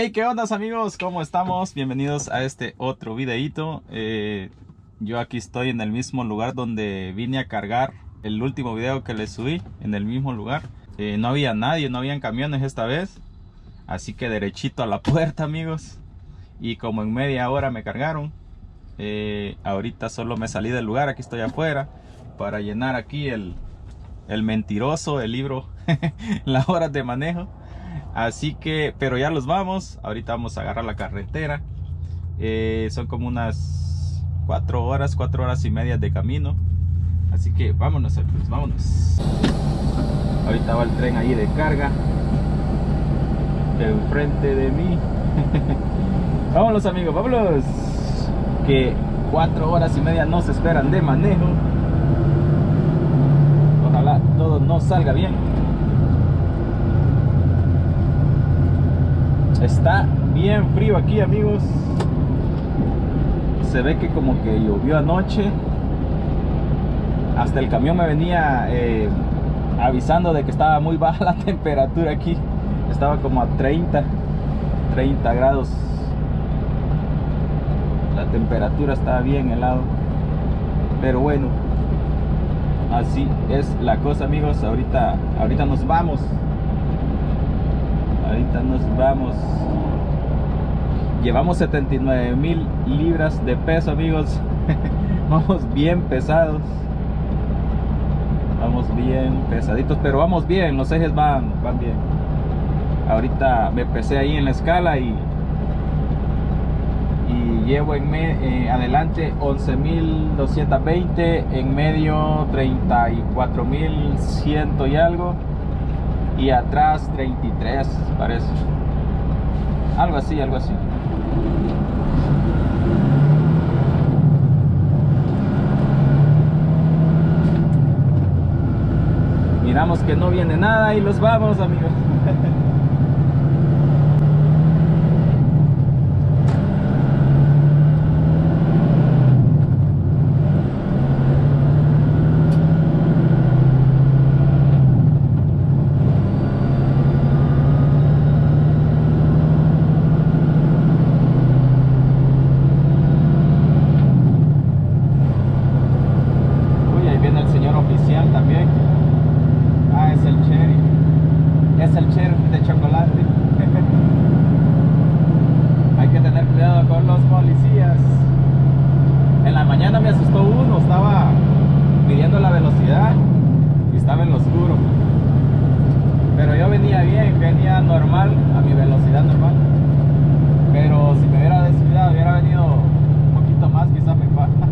Hey, ¿qué onda amigos? ¿Cómo estamos? Bienvenidos a este otro videito. Yo aquí estoy en el mismo lugar donde vine a cargar el último video que les subí, en el mismo lugar. No había nadie, no habían camiones esta vez, así que derechito a la puerta, amigos. Y como en media hora me cargaron, ahorita solo me salí del lugar, aquí estoy afuera para llenar aquí el mentiroso, el libro, las horas de manejo. Así que, pero ya los vamos. Ahorita vamos a agarrar la carretera. Son como unas 4 horas y media de camino. Así que vámonos, amigos, vámonos. Ahorita va el tren ahí de carga enfrente de mí. Vámonos, amigos, vámonos. Que 4 horas y media nos esperan de manejo. Ojalá todo no salga bien. Está bien frío aquí, amigos. Se ve que como que llovió anoche. Hasta el camión me venía avisando de que estaba muy baja la temperatura aquí. Estaba como a 30 grados. La temperatura estaba bien helado. Pero bueno, así es la cosa, amigos. Ahorita nos vamos. Ahorita nos vamos. Llevamos 79,000 libras de peso, amigos. Vamos bien pesados. Vamos bien pesaditos, pero vamos bien. Los ejes van bien. Ahorita me pesé ahí en la escala y llevo adelante 11,220, en medio 34,100 y algo, y atrás 33 parece, algo así. Miramos que no viene nada y los vamos, amigos. También. Es el cherry. Es el cherry de chocolate. Hay que tener cuidado con los policías. En la mañana me asustó uno. Estaba midiendo la velocidad y estaba en lo oscuro. Pero yo venía bien, venía normal, a mi velocidad normal. Pero si me hubiera descuidado, hubiera venido un poquito más, quizás me pasa.